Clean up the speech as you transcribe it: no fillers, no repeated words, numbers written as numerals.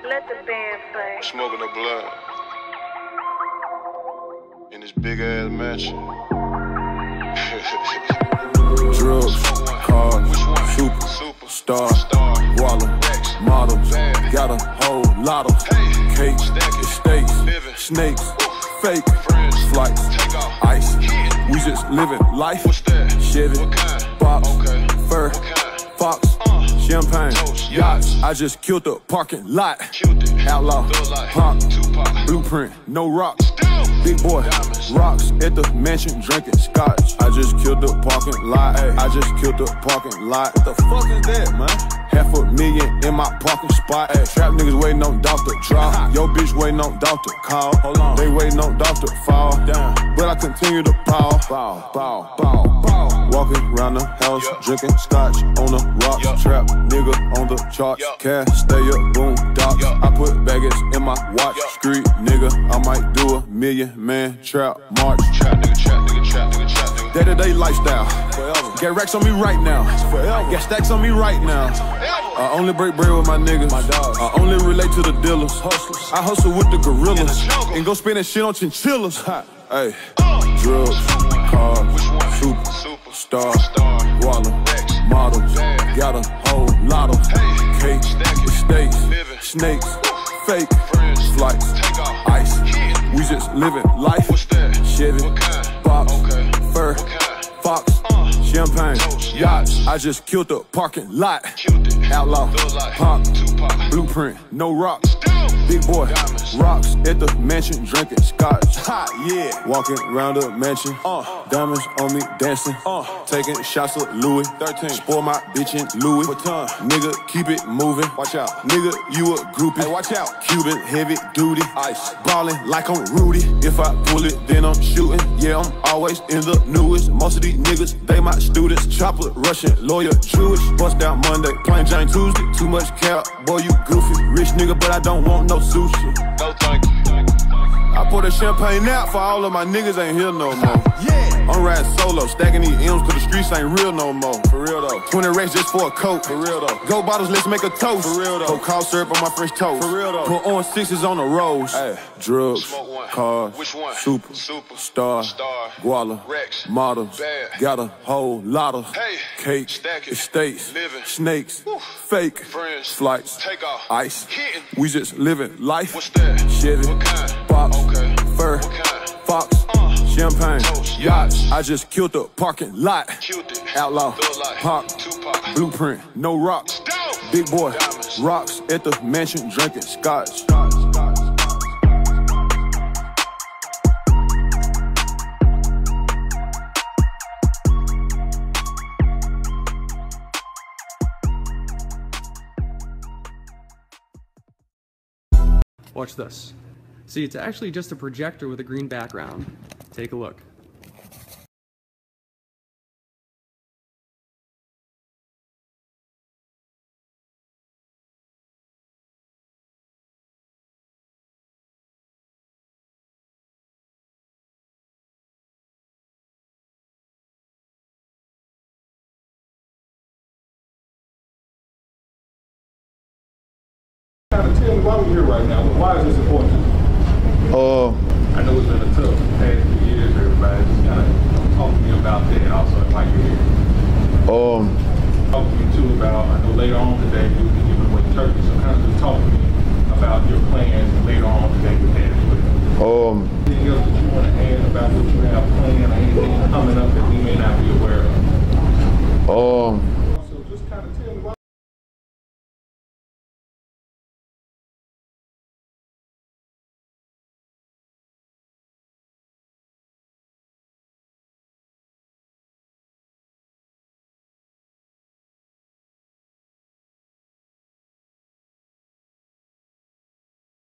Let the band play. Smoking the blood in this big ass mansion. Drugs, cars, superstar, wallet, models, got a whole lot of cake, estates, snakes, fake flights, ice. We just living life. Chevy, box, fur, fox, champagne, yachts. I just killed the parking lot. Outlaw, pop, blueprint, no rocks. Big boy, rocks at the mansion, drinking scotch. I just killed the parking lot. I just killed the parking lot. What the fuck is that, man? $500,000 in my parking spot. Trap niggas waiting on Dolph to drop. Yo bitch waiting on Dolph to call. Hold on, they waiting on Dolph to fall. Down, but I continue to bow. Walking around the house, drinking scotch on the rocks. Trap nigga on the charts. Cash stay up, boom docks. I put baggage in my watch. Street nigga, I might do a $1,000,000 trap march. Trap nigga, trap nigga, trap nigga, trap nigga. Day-to-day lifestyle. Forever. Get racks on me right now. Forever. Get stacks on me right now. I only break bread with my niggas. My dogs. I only relate to the dealers. Hustlers. I hustle with the gorillas. And go spend that shit on chinchillas. Hey, drugs, cars, superstar, wallet, models, got a whole lot of cake, estates, snakes, fake flights, ice. We just living life. Chevy, box, fur, fox, champagne, yachts. I just killed the parking lot. Outlaw, pop, blueprint, no rocks. Big boy, rocks at the mansion, drinking scotch. Yeah, walking around the mansion, diamonds on me dancing, taking shots of Louis 13. Spoil my bitch in Louis Vuitton. Nigga, keep it moving. Watch out, nigga, you a groupie. Hey, watch out, Cuban heavy duty, ice ballin' like I'm Rudy. If I pull it, then I'm shooting. Yeah, I'm always in the newest. Most of these niggas, they my students. Chopper, Russian, lawyer, Jewish. Bust down Monday, plain Jane Tuesday. Too much cap, boy, you goofy. Rich nigga, but I don't want no sushi. No thank you. I pour the champagne out for all of my niggas ain't here no more. I'm riding solo, stacking these M's cause the streets ain't real no more. For real though. 20 racks just for a coat. For real though. Go bottles, let's make a toast. For real though. Put cough syrup on my French toast. For real though. Put on sixes on the rolls. Ay. Drugs, cars, superstar, guala, models, got a whole lot of cake, estates, snakes, fake flights, ice. We just living life. Chevy, box, fur, fox, champagne, yachts. I just killed the parking lot. Outlaw, pop, blueprint, no rocks. Big boy, rocks at the mansion, drinking scotch. Watch this. See, it's actually just a projector with a green background. Take a look. Tell me why we're here right now. Why is this important? I know it's been a tough past few years for everybody. Just kind of talk to me about that and also why you're here. Talk to me too about, I know later on today you'll be giving away turkey, so kind of just talk to me